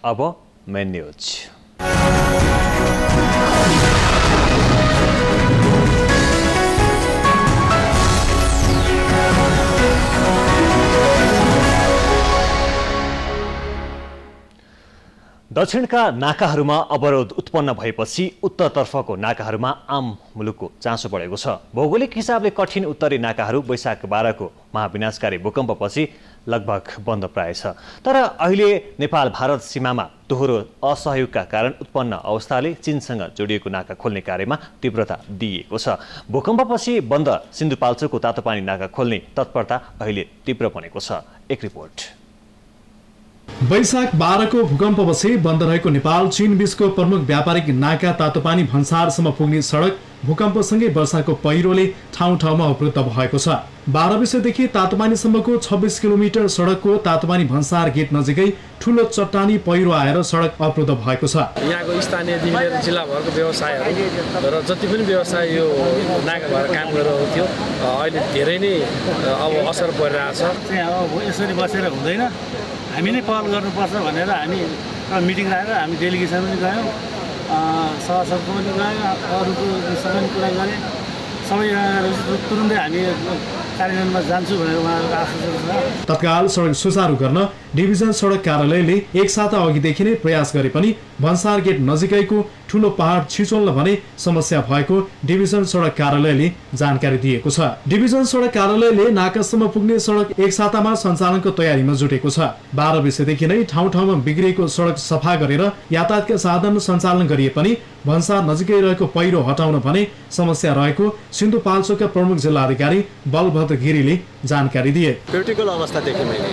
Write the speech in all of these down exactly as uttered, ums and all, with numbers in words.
अब main news. दक्षिणका नाकाहरूमा अवरोध उत्पन्न भएपछि उत्तरतर्फको नाकाहरूमा आम मुलुकको चासो बढेको छ। भौगोलिक हिसाबले कठिन उत्तरी नाकाहरू वैशाख बाह्रको महाविनाशकारी भूकम्पपछि लगभग बन्द प्राय छ। तर अहिले नेपाल भारत सीमामा दोहोरो असहयोगका कारण उत्पन्न अवस्थाले चीनसँग जोडिएको नाका खोल्ने कार्यमा तीव्रता दिइएको छ। भूकम्पपछि बन्द सिन्धुपाल्चोकको तातोपानी नाका खोल्ने तत्परता अहिले तीव्र बनेको छ। एक रिपोर्ट। वैशाख बाह्रको भूकम्पपछि बन्द रहेको नेपाल चीन बीचको प्रमुख व्यापारिक नाका तातोपानी भन्सारसम्म पुग्ने सडक भूकम्पसँगै वर्षाको पहिरोले ठाउँ ठाउँमा अवरुद्ध भएको छ। बाह्र विषयदेखि तातोपानीसम्मको छब्बिस किलोमिटर सडकको तातोपानी भन्सार गेट नजिकै ठूलो चट्टानी पहिरो आएर सडक अवरुद्ध भएको छ। यहाँको स्थानीयदेखि लिएर जिल्लाभरको व्यवसायहरू र जति पनि व्यवसाय यो नाका भएर काम गरिरहेको थियो अहिले धेरै नै अब असर परिरहेछ। अब यसरी बसेर हुँदैन, हामी नै पहल गर्नुपर्छ भनेर हामी मिटिङ राखेर हामी डेलिगेसन पनि गयौँ, सभासदको पनि गयौँ, अरूको सबै कुरा गरेँ। सबै तुरुन्तै हामी कार्यान्वयनमा जान्छु भनेर उहाँहरूको आश्वासन छ। तत्काल सडक सुचारू गर्न डिभिजन सडक कार्यालयले एक साता अघिदेखि नै प्रयास गरे पनि भन्सार गेट नजिकैको ठूलो पहाड छिचोल्न भने समस्या भएको डिभिजन सडक कार्यालयले जानकारी दिएको छ। डिभिजन सडक कार्यालयले नाकासम्म पुग्ने सडक एक सातामा सञ्चालनको तयारीमा जुटेको छ। बाह्र विषयदेखि नै ठाउँ ठाउँमा बिग्रिएको सडक सफा गरेर यातायातका साधन सञ्चालन गरिए पनि भन्सार नजिकै रहेको पहिरो हटाउन भने समस्या रहेको सिन्धुपाल्चोकका प्रमुख जिल्लाधिकारी बलभद्र गिरीले जानकारी दिए। क्रिटिकल अवस्था देखेँ मैले।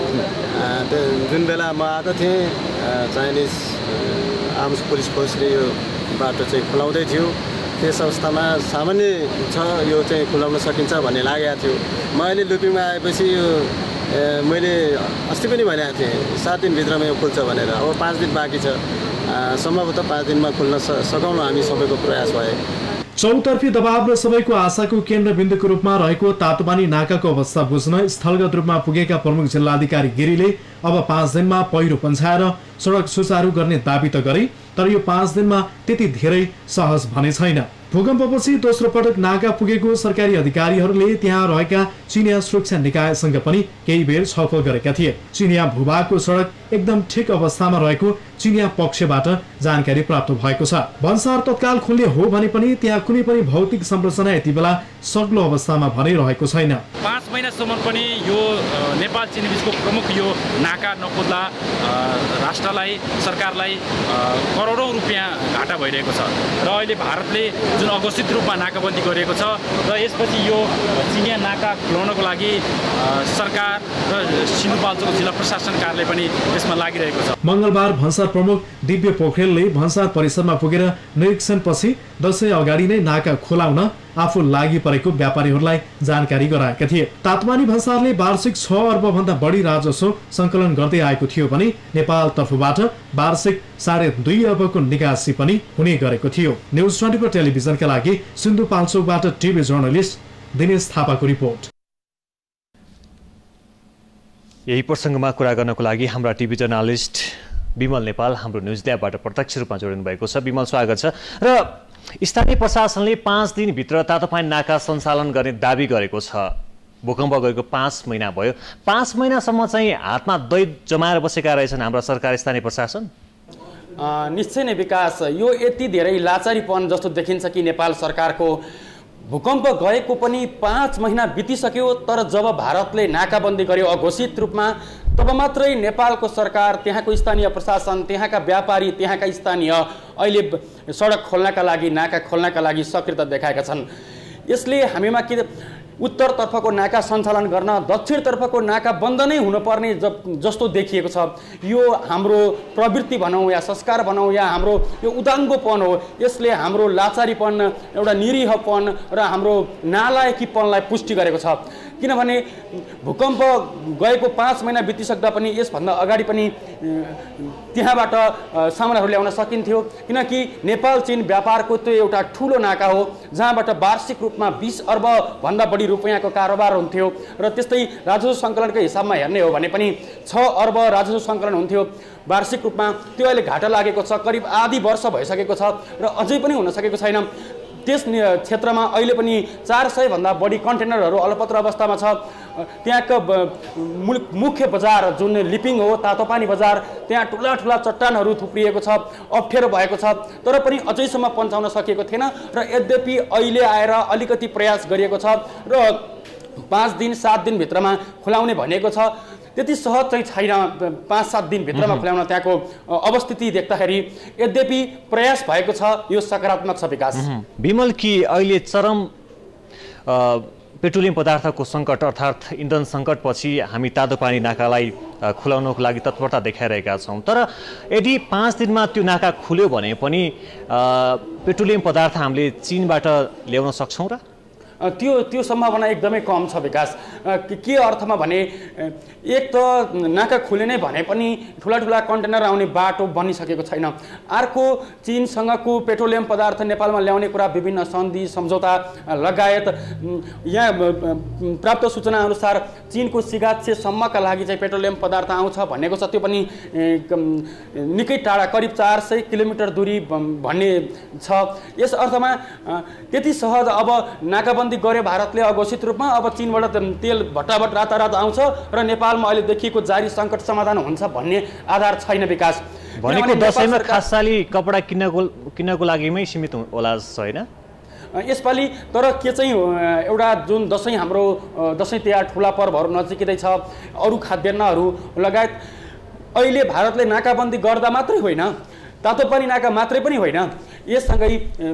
जुन बेला म आएको थिएँ चाइनिज आर्म्स पुलिस फोर्सले यो बाटो चाहिँ खुलाउँदै थियो, त्यस अवस्थामा सामान्य छ यो चाहिँ खुलाउन सकिन्छ भन्ने लागेको थियो। म अहिले लुपिङमा आएपछि यो मैले अस्ति पनि भनेको थिएँ सात दिनभित्रमा यो खुल्छ भनेर। अब पाँच दिन बाँकी छ, सम्भवतः पाँच दिनमा खुल्न सकाउन हामी सबैको प्रयास भए। चौतर्फी दबाव र सबैको आशाको केन्द्रबिन्दुको रूपमा रहेको तातोपानी नाकाको अवस्था बुझ्न स्थलगत रूपमा पुगेका प्रमुख जिल्लाधिकारी गिरीले अब पाँच दिनमा पहिरो पन्छाएर सडक सुचारू गर्ने दाबी त गरे, तर यो पाँच दिनमा त्यति धेरै सहज भने छैन। भूकम्पपछि दोस्रो पटक नाका पुगेको सरकारी अधिकारीहरूले त्यहाँ रहेका चिनिया सुरक्षा निकायसँग पनि केही बेर छलफल गरेका थिए। चिनिया भूभागको सडक एकदम ठिक अवस्थामा रहेको चिनिया पक्षबाट जानकारी प्राप्त भएको छ। भन्सार तत्काल खुल्ने हो भने पनि त्यहाँ कुनै पनि भौतिक संरचना यति बेला सग्लो अवस्थामा भने रहेको छैन। पाँच महिनासम्म पनि यो नेपाल चीन बीचको प्रमुख यो नाका नखोल्दा राष्ट्रलाई सरकारलाई करोडौँ रुपियाँ घाटा भइरहेको छ र अहिले भारतले जुन अघोषित रूपमा नाकाबन्दी गरिएको छ र यसपछि यो चिनिया नाका खुलाउनको लागि सरकार र सिन्धुपाल्चोक जिल्ला प्रशासन कार्यालय पनि यसमा लागिरहेको छ। मंगलबार भन्सार प्रमुख दिव्य पोखरेलले भन्सार परिसरमा पुगेर निरीक्षणपछि दशैं अगाडि नै नाका खोलाउन आफू लागि परेको व्यापारीहरूलाई जानकारी गराएका थिए। तातोपानी भन्सारले वार्षिक छ अर्ब भन्दा बढी राजस्व संकलन गर्दै आएको थियो भने नेपाल तर्फबाट वार्षिक साढे दुई अर्बको निकासी पनि हुने गरेको थियो। न्युज ट्वेन्टी फोर टेलिभिजनका लागि सिन्धुपाल्चोकबाट टिभी जर्नलिस्ट दिनेश थापाको रिपोर्ट। यही प्रसङ्गमा कुरा गर्नको लागि हाम्रा टिभी जर्नलिस्ट विमल नेपाल हाम्रो न्युज ल्याबबाट प्रत्यक्ष रूपमा जोडिनु भएको छ। विमल, स्वागत छ। र स्थानीय प्रशासनले पाँच दिनभित्र तातोपानी नाका सञ्चालन गर्ने दाबी गरेको छ। भूकम्प गएको पाँच महिना भयो, पाँच महिनासम्म चाहिँ हातमा दै जमाएर बसेका रहेछन् हाम्रा सरकार स्थानीय प्रशासन। निश्चय नै विकास, यो यति धेरै लाचारीपन जस्तो देखिन्छ कि नेपाल सरकारको भूकम्प गएको पनि पाँच महिना बितिसक्यो, तर जब भारतले नाकाबन्दी गर्यो अघोषित रूपमा, तब मात्रै नेपालको सरकार, त्यहाँको स्थानीय प्रशासन, त्यहाँका व्यापारी, त्यहाँका स्थानीय अहिले सडक खोल्नका लागि, नाका खोल्नका लागि सक्रियता देखाएका छन्। यसले हामीमा के उत्तरतर्फको नाका सञ्चालन गर्न दक्षिणतर्फको नाका बन्द नै हुनुपर्ने जस्तो देखिएको छ। यो हाम्रो प्रवृत्ति भनौँ या संस्कार भनौँ या हाम्रो यो उदाङ्गोपन हो। यसले हाम्रो लाचारीपन, एउटा निरीहपन र हाम्रो नालायकीपनलाई पुष्टि गरेको छ। किनभने भूकम्प गएको पाँच महिना बितिसक्दा पनि यसभन्दा अगाडि पनि त्यहाँबाट सामानहरू ल्याउन सकिन्थ्यो, किनकि नेपाल चीन व्यापारको त्यो एउटा ठुलो नाका हो जहाँबाट वार्षिक रूपमा बिस अर्बभन्दा बढी रुपियाँको कारोबार हुन्थ्यो र त्यस्तै राजस्व सङ्कलनकै हिसाबमा हेर्ने हो भने पनि छ अर्ब राजस्व सङ्कलन हुन्थ्यो वार्षिक रूपमा। त्यो अहिले घाटा लागेको छ, करिब आधी वर्ष भइसकेको छ र अझै पनि हुन सकेको छैन। त्यस क्षेत्रमा अहिले पनि चार सय भन्दा बढी कन्टेनरहरू अलपत्र अवस्थामा छ। त्यहाँको मुख्य बजार जुन लिपिङ हो, तातोपानी बजार, त्यहाँ ठुला ठुला चट्टानहरू थुप्रिएको छ, अप्ठ्यारो भएको छ, तर पनि अझैसम्म पन्चाउन सकिएको थिएन र यद्यपि अहिले आएर अलिकति प्रयास गरिएको छ र पाँच दिन सात दिनभित्रमा खुलाउने भनेको छ। त्यति सहज चाहिँ छैन पाँच सात दिनभित्रमा खुलाउन त्यहाँको अवस्थिति देख्दाखेरि, यद्यपि प्रयास भएको छ, यो सकारात्मक छ विकास। विमल, कि अहिले चरम पेट्रोलियम पदार्थको सङ्कट अर्थात् इन्धन सङ्कटपछि हामी तातोपानी नाकालाई खुलाउनको लागि तत्परता देखाइरहेका छौँ, तर यदि पाँच दिनमा त्यो नाका खुल्यो भने पनि पेट्रोलियम पदार्थ हामीले चीनबाट ल्याउन सक्छौँ र? त्यो त्यो सम्भावना एकदमै कम छ विकास। के अर्थमा भने एक त नाका खुले नै भने पनि ठुला ठुला कन्टेनर आउने बाटो बनिसकेको छैन। अर्को चीनसँगको पेट्रोलियम पदार्थ नेपालमा ल्याउने कुरा विभिन्न सन्धि सम्झौता लगायत यहाँ प्राप्त सूचना अनुसार चीनको सिगाछेसम्मका लागि चाहिँ पेट्रोलियम पदार्थ आउँछ भनेको छ, त्यो पनि निकै टाढा करिब चार सय किलोमिटर दूरी भन्ने छ। यस अर्थमा त्यति सहज अब नाकाबन्दी गर्यो भारतले अघोषित रूपमा, अब चीनबाट तेल भट्टाभट रातारात आउँछ र नेपालमा अहिले देखिएको जारी सङ्कट समाधान हुन्छ भन्ने आधार छैन विकास। भनेको दसैँमा खाससाली कपडा किन्नको किन्नको लागिमै सीमित होला छैन यसपालि। तर के चाहिँ एउटा जुन दसैँ हाम्रो दसैँ तिहार ठुला पर्वहरू नजिकै छ, अरू खाद्यान्नहरू लगायत अहिले भारतले नाकाबन्दी गर्दा मात्रै होइन, तातोपानी नाका मात्रै पनि होइन, यससँगै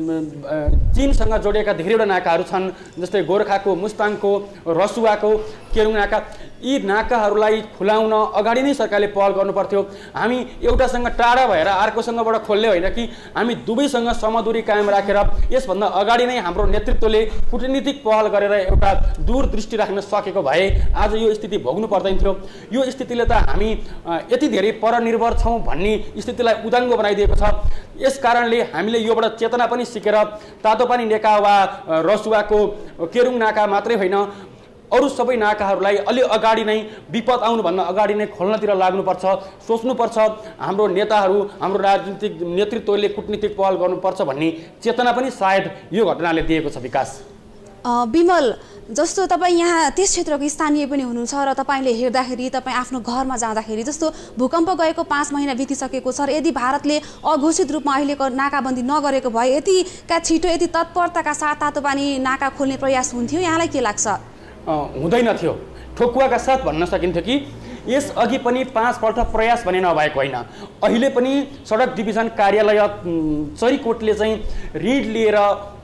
चीनसँग जोडिएका धेरैवटा नाकाहरू छन्, जस्तै गोर्खाको, मुस्ताङको, रसुवाको, केरुङ नाका। यी नाकाहरूलाई खुलाउन अगाडि नै सरकारले पहल गर्नुपर्थ्यो। हामी एउटासँग टाढा भएर अर्कोसँगबाट खोल्ने होइन कि हामी दुवैसँग समदूरी कायम राखेर यसभन्दा अगाडि नै हाम्रो नेतृत्वले कूटनीतिक पहल गरेर एउटा दूरदृष्टि राख्न सकेको भए आज यो स्थिति भोग्नु पर्दैन थियो। यो स्थितिले त हामी यति धेरै परनिर्भर छौँ भन्ने स्थितिलाई उदाङ्गो बनाइदिएको छ। यस कारणले हामीले योबाट चेतना पनि सिकेर तातोपानी नाका वा रसुवाको केरुङ नाका मात्रै होइन, अरू सबै नाकाहरूलाई अलि अगाडि नै विपद आउनुभन्दा अगाडि नै खोल्नतिर लाग्नुपर्छ, सोच्नुपर्छ। हाम्रो नेताहरू, हाम्रो राजनीतिक नेतृत्वले कूटनीतिक पहल गर्नुपर्छ भन्ने चेतना पनि सायद यो घटनाले दिएको छ विकास। विमल, जस्तो तपाईँ यहाँ त्यस क्षेत्रको स्थानीय पनि हुनुहुन्छ र तपाईँले हेर्दाखेरि तपाईँ आफ्नो घरमा जाँदाखेरि जस्तो भूकम्प गएको पाँच महिना बितिसकेको छ र यदि भारतले अघोषित रूपमा अहिलेको नाकाबन्दी नगरेको भए यतिका छिटो यति तत्परताका साथ तातोपानी नाका खोल्ने प्रयास हुन्थ्यो, यहाँलाई के लाग्छ? हुँदैन थियो, ठोकुवाका साथ भन्न सकिन्थ्यो कि यस अघि पनि पाँचपल्ट प्रयास भने नभएको होइन। अहिले पनि सडक डिभिजन कार्यालय चरीकोटले चाहिँ रिड लिएर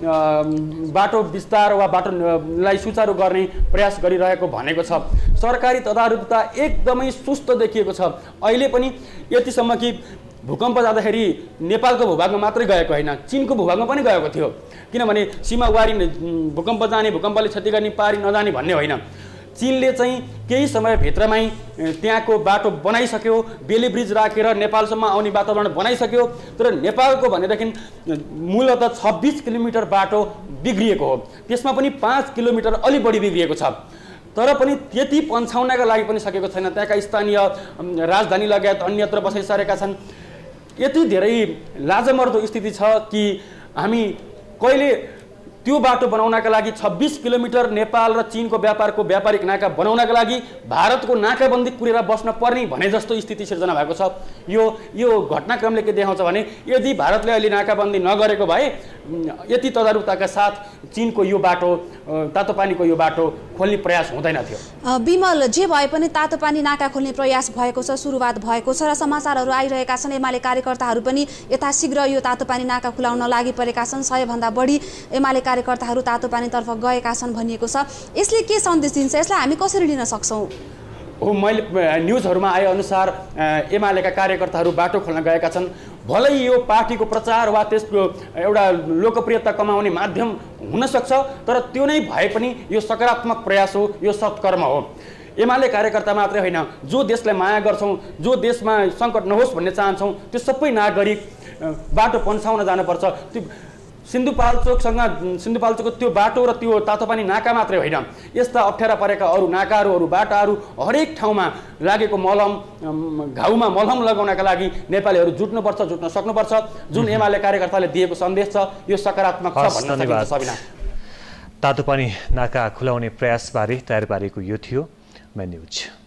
बाटो विस्तार वा बाटोलाई सुचारू गर्ने प्रयास गरिरहेको भनेको छ। सरकारी तदारुकता एकदमै सुस्त देखिएको छ। अहिले पनि यतिसम्म कि भूकम्प जाँदाखेरि नेपालको भूभागमा मात्रै गएको होइन, चीनको भूभागमा पनि गएको थियो। किनभने सीमावारी भूकम्प जाने, भूकम्पले क्षति गर्ने पारी नजाने भन्ने होइन, चीनले चाहिँ केही समयभित्रमै त्यहाँको बाटो बनाइसक्यो, बेली ब्रिज राखेर नेपालसम्म आउने वातावरण बनाइसक्यो। तर नेपालको भनेदेखि मूलत छब्बिस किलोमिटर बाटो बिग्रिएको हो, त्यसमा पनि पाँच किलोमिटर अलि बढी बिग्रिएको छ। तर पनि त्यति पन्छाउनका लागि पनि सकेको छैन। त्यहाँका स्थानीय राजधानी लगायत अन्यत्र बसाइसकेका छन्। यति धेरै लाजमर्दो स्थिति छ कि हामी कहिले त्यो बाटो बनाउनका लागि छब्बिस किलोमिटर नेपाल र चीनको व्यापारको व्यापारिक नाका बनाउनका लागि भारतको नाकाबन्दी कुरेर बस्न पर्ने भने जस्तो स्थिति सिर्जना भएको छ। यो यो घटनाक्रमले के देखाउँछ भने यदि भारतले अहिले नाकाबन्दी नगरेको भए यति तदारुकताका साथ चीनको यो बाटो, तातोपानीको यो बाटो खोल्ने प्रयास हुँदैन थियो। विमल, जे भए पनि तातोपानी नाका खोल्ने प्रयास भएको छ, सुरुवात भएको छ र समाचारहरू आइरहेका छन्। एमाले कार्यकर्ताहरू पनि यथाशीघ्र यो तातोपानी नाका खुलाउन लागि परेका छन्। सयभन्दा बढी एमाले कार्यकर्ताहरू तातोपानीतर्फ गएका छन् भनिएको छ। यसले के सन्देश दिन्छ? यसलाई हामी कसरी लिन सक्छौँ? हो मैले न्युजहरूमा आएअनुसार एमालेका कार्यकर्ताहरू बाटो खोल्न गएका छन्। भलै यो पार्टीको प्रचार वा त्यसको एउटा लोकप्रियता कमाउने माध्यम हुनसक्छ, तर त्यो नै भए पनि यो सकारात्मक प्रयास हो, यो सत्कर्म हो। एमाले कार्यकर्ता मात्रै होइन, जो देशलाई माया गर्छौँ, जो देशमा सङ्कट नहोस् भन्ने चाहन्छौँ, त्यो सबै नागरिक बाटो पन्साउन जानुपर्छ। त्यो सिन्धुपाल्चोकसँग सिन्धुपाल्चोकको त्यो बाटो र त्यो तातोपानी नाका मात्रै होइन, यस्ता अप्ठ्यारा परेका अरू नाकाहरू अरू बाटाहरू हरेक ठाउँमा लागेको मलम घाउमा मलम लगाउनका लागि नेपालीहरू जुट्नुपर्छ, जुट्न सक्नुपर्छ। जुन एमाले कार्यकर्ताले दिएको सन्देश छ यो सकारात्मक छ भन्न सकिन्छ। सबिना, तातोपानी नाका खुलाउने प्रयासबारे तयार पारेको यो थियो मेन न्युज।